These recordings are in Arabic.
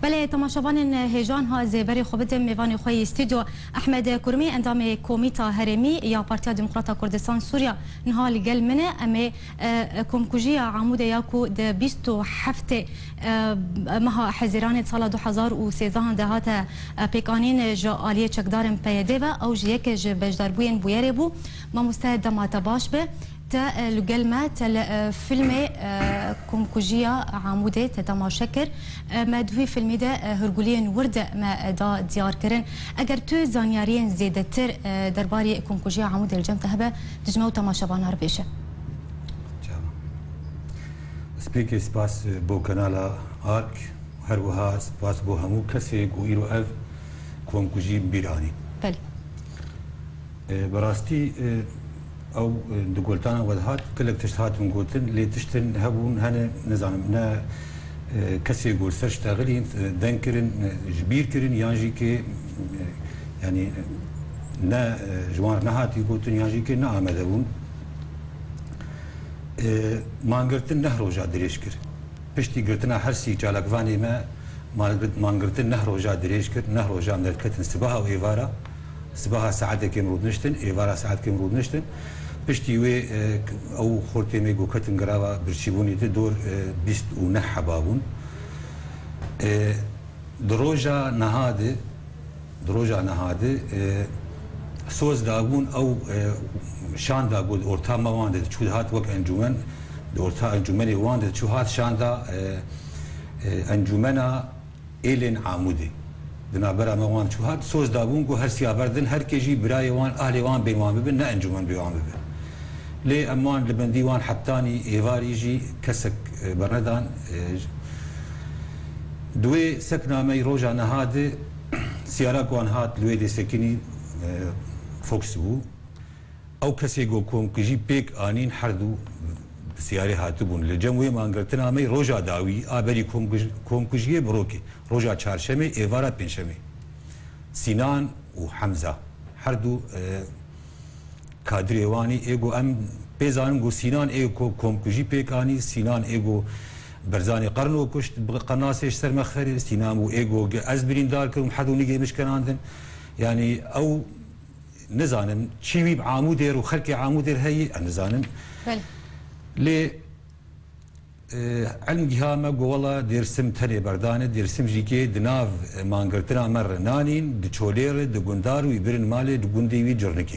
بله تماشاوان هیجان ها زبری خوبت میوان خوی استودیو احمد کرمی اندام کومیتا هرمی یا پارتیا دموکراتا کردستان سوریا نهال گل منه اما کمکوژی عمود یاکو د 27 مها حزیران سال 2013 دهات پیکانین جا آلیه چکدارم پیده و او جیک بجداربوین بویره بو ما مستعد ما تباش به تا لقلمة فيلم كومكوجيا عمودة تتماشكر ما دوي فيلم ده هرقولين ورد ما دا ديار كرن اگر تو زانيارين زيادتر درباري كومكوجيا عمودة الجمت هبه دجمو تماشابان هربيشه سبيكي سباس بو كنالا آرك هروها سباس بو همو كسي قويرو اف كومكوجي بيراني بل براستي او دقولتانا ودهات كلك تشتهاتهم قولتن لي تشتن هبون هنا نزعم نا كسي يقول سرش تغلين دنكرن جبير كرن يانجي كي يعني نا جوان نهات يقولتن يانجي كي نا آمدون مانگرتن نهرو جا دريش كر پشتي گرتنا هرسي چالك واني ما مانگرتن نهرو جا دريش كر نهرو جا مدركتن سباها و ايوارا سباها ساعات كي مرود نشتن ايوارا ساعات كي مرود نشتن پشتی وی او خورتی میگو کتن گراوا برچیبونی ده دور 29 حبابون دروجا نهاده سوز داغون او شان داغود اورتا موانده چود هات وک انجمن اورتا انجمنی وانده چود هات شان دا انجمنا ایلن عمودی دنابرا موان چود هات سوز داغون گو هر سیابردن هر کیجی برای وان اهل وان بیوان ببن نه انجمن بیوان ببن لي امان لبن ديوان حتاني ايفار يجي كسك بردان دوي سكنا مي روجا نهاد سيارة كوان هات لوي دي سكني فوكس بو او كسي جو كوم كجي بيك انين حردو سيارة هاتبون لجموي ما انقرتنا مي روجا داوي ابري كوم كجي بروكي روجا چهارشمي ايفارا پنجشمي سينان وحمزة حردو کادری وانی ایگو ام پیزانم گو سینان ایگو کمکوژی پیکانی سینان ایگو برزانی قرنو کشت قناسش سر مخفر سینام و ایگو از بریندار کردم حدو نگه مشکناندن یعنی او نزانم چیوی عامودر و خلق عامودر هی نزانم لی علم جهام گو والله درسم تنی بردانه درسم جیکه دناو مانگرتنا مر نانین دچولیر دگندار و یبرن مال دگندیوی جرنکی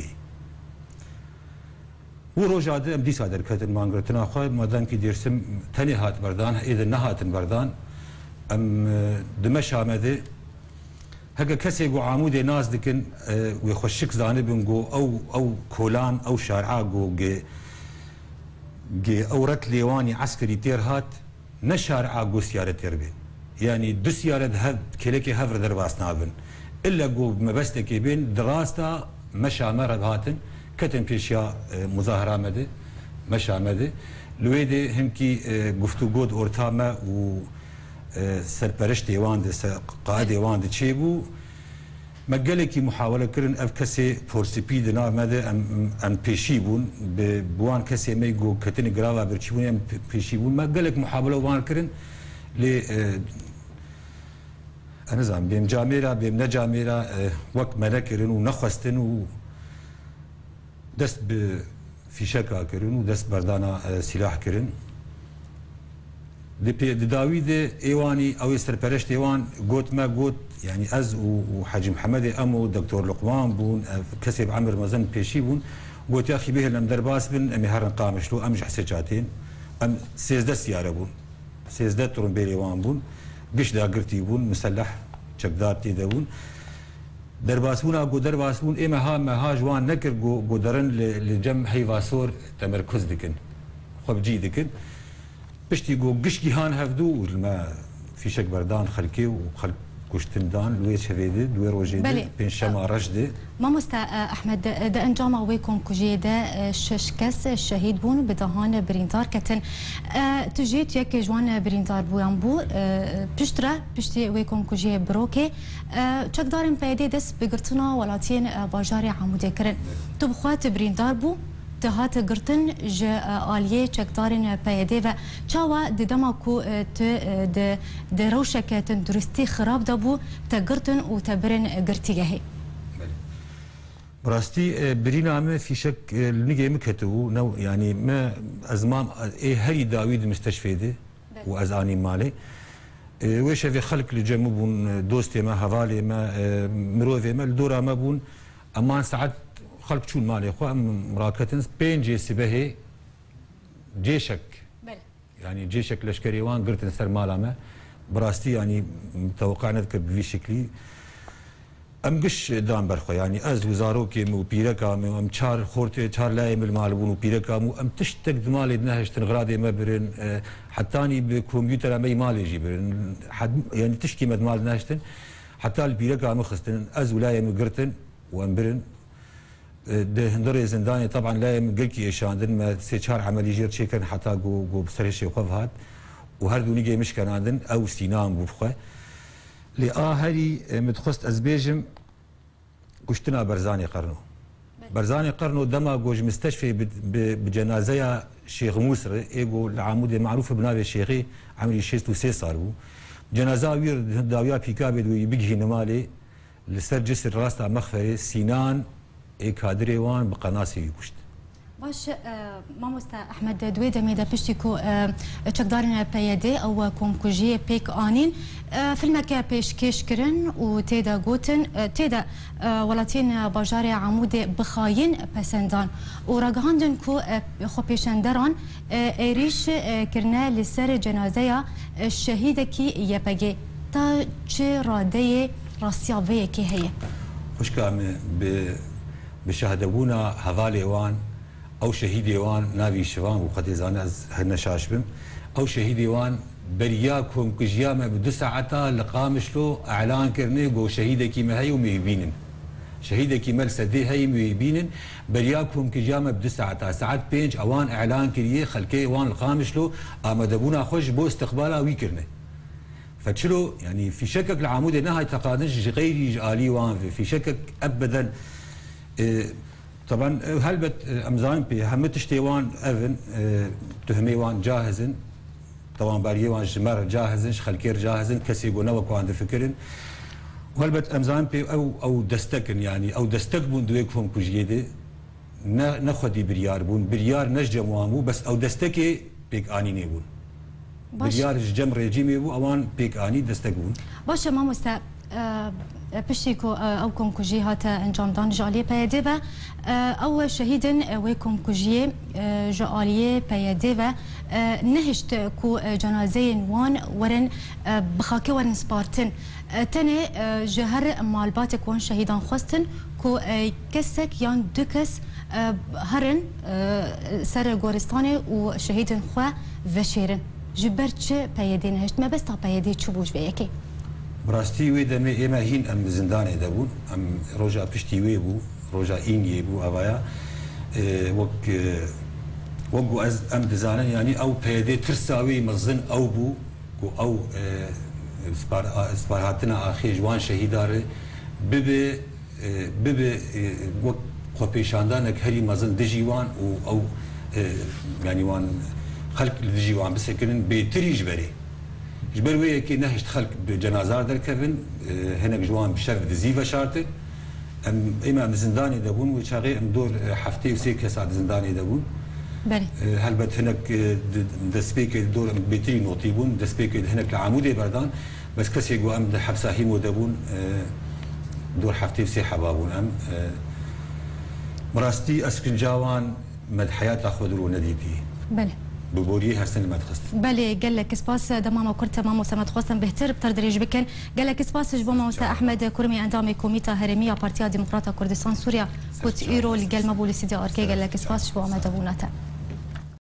و روجاده ام دیسا در کتن مانگرتنا خواه مادام که درسم تنی هات بردان ایده نهاتن بردان ام دمش آمده هکا کسی گو عامود ناز دکن و خوشک زانبن گو او کولان او شارعا گو گه او رت لیوانی عسکری تیر هات نه شارعا گو سیاره تیر بین یعنی دو سیاره ده کلکی هفر در باس نابن الا گو مبسته بین دراستا مشامر هاتن كتن بيشيا مظاهرة مده مش عمده لويدي هم كي گفتگود اورتامه و سرپرشت يوان قائد يوان تشيبو مجالكي محاولة كرن اف كسي فورسيبيد نا مده ام بيشيبون بوان كسي ميجو كتن غراوا برچيبون ام بيشيبون مجالك محاولة وان كرن ل انا زعم بيم جاميرا بيم نجاميرا وقت ملكرن ونخستن و دست به فیشکا کرن و دست بردانا سلاح کرن دداوی ده ایوانی او سرپرشت ایوان گوت ما گوت يعني از و حاج محمد امو دكتور لقمان بون كسب عمر مزن بيشي بون قلت يا اخي به لم درباس بن امي هرن قامش له امج حسجاتين ام سيزده سياره بون سيزده ترمبيلي وان بون قش دا قرتي بون مسلح چقدارتي دون درباسبونا گو درباسبون اما ها جوان نکر گو درن لجم هیواسور تمرکز دکن خوب جی دکن بشتی گو گشکی هان هفدو لما فیشک بردان خلکی و خلق کشتن دان لوی شویده دوی روژه ده پین شما رشده ما مستا احمد ده انجام ويكون كوجيدا شش كاس شهيد بون بدهان بريندار كتن تجيت يك جوان بريندار بويامبو بشتي ويكون كوجي بروكي تشك دارن بيدي دس بقرتنا ولاتين باجاري عمودي كرن تبخوات بريندار بو تهات قرتن ج آلیه چکدارن پیاده و چاوا ددما کو د روشک تندرستی خراب دابو تقرتن و تبرن قرتیه. براستي برينا في شك نيجي مكتبو نو يعني ما ازمان هري داوود مستشفى دي وازاني مالي ويش في خلق اللي بون دوستي ما هفالي ما مروفي ما الدورة ما بون امان ساعات خلق شو مالي خو مراكتن بين جي سبهي جيشك يعني جيشك لشكري وان قرتن سر مالا ما براستي يعني متوقع نذكر بفي شكلي ام قش دام برخو يعني از وزاروكي مو بيركا ام چار خورتي چار لايم المالبون وبيركا مو ام تشتك دمالي نهشتن غرادي ما برن حتاني بكمبيوتر ما مالي جيبرن يعني تشكي مال نهشتن حتى البيركا مخستن از ولايم قرتن وام برن ده هندري زنداني طبعا لايم قلكي اشاندن ما سيچار عملي جير شيكن حتى جو بسرشي خوفهات وهردو نيجي مشكن عندن او سينام بوفخه لآهري متخست أزبيجم قشتنا برزاني قرنو برزاني قرنو دما جوج مستشفى بجنازة شيخ موسر إيجو العمود معروف بنابي الشيخي عملي 63 صاروا جنازة وير داويا بيكابد ويبجي نمالي لسر جسر راستا مخفري سينان كادري وان بقناصي يقشت باش ماموستا احمد دويدا ميدا بشتيكو تشكدارنا بيادي او كونكوجي بيك انين فيلم كا بيش كيش كرن وتيدا غوتن تيدا ولاتين باجاري عمود بخاين بسندان ورغاندن كو خو بيشندران ايريش كرنا لسر جنازه الشهيده كي يبغي تا تشي راديه راسيافيه كي هي وش كان بشهدونا هذالي وان او شهيدي وان نافي شوان وقد زان هالنشاش بم او شهيدي وان برياكم كجيامه بدو ساعتا لقامشلو اعلان كرني جو شهيدك ما هي وميبينن شهيدك مال سدي هي ميبينن برياكم كجيامه بدو ساعتا ساعات بينج اوان اعلان كريه خلكي وان القامشلو امدبونا خوش بو استقبالا ويكرني فتشلو يعني في شكك العمود نهايه تقادنش غير آلي وان في شكك ابدا طبعا هلبت امزان بي هم تشتيوان اذن تهميوان جاهزن طبعا باريوان جمار جاهزن خلكير جاهزن كسي نوك وعند فكرن وهلبت امزان بي او دستكن يعني او دستك بون دويكهم كجيده ناخدي بريار بون بريار نجم وامو بس او دستكي بيك اني نيبون بريار جم ريجيمي بو اوان بيك اني دستك بون باشه ما مستا بشتيكو او كونكوجي هاتا انجام دان جاليه بيديبا او شهيدن ويكم كوجي جاليه بيديبا نهشت كو جنازين وان ورن بخاكي ورن سبارتن تاني جهر مالباتك وان شهيدان خستن كو كسك يان دوكس هرن سر غورستاني وشهيدن خوا وشيرن جبرتش بيدين هشت ما بس تا بيدي تشبوش بيكي براستي وي دمي اما هين ام زنداني دبون ام روجا بشتي وي بو روجا اني بو ابايا وقو از ام دزانن يعني او بيدي ترساوي مزن او بو او سبارهاتنا اخي جوان شهيدار ببي وق خوبيشاندانك هري مزن دجيوان او يعني وان خلق دجيوان بس كن بيتري جبري جبروي كي نهشت خلق بجنازار دركبن هناك جوان بشرف دزيفا شارتي ام امام زنداني دبون وشاغي ام دور حفتي وسي كساد زنداني دبون بلي هلبت هناك دسبيك دور بيتري نوتيبون دسبيك هناك العمودي بردان بس كسي جو ام حبسا هيمو دبون دور حفتي وسي حبابون ام مراستي اسكن جاوان مد حياه خضرو نديتي بلي ببوري هستن ما تخست بلي قال لك سباس دمام وكرت مام وسمت خصم بهتر بتردريج بكن قال لك سباس جبوما وسا احمد كرمي اندامي كوميتا هرميه بارتيا ديمقراطيه كردستان سوريا كوت ايرو اللي قال ما بولي سيدي اركي قال لك سباس جبوما دبوناتا